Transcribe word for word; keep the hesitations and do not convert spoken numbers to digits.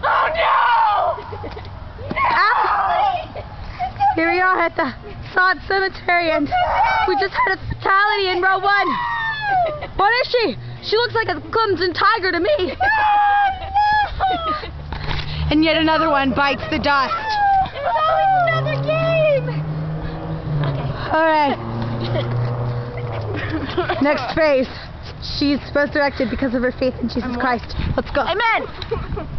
Oh no! Ah. Here we are at the sod cemetery, and we just had a fatality in row one. What is she? She looks like a Clemson tiger to me. And yet another one bites the dust. It's always another game. All right. Next phase. She's resurrected because of her faith in Jesus Christ. Let's go. Amen.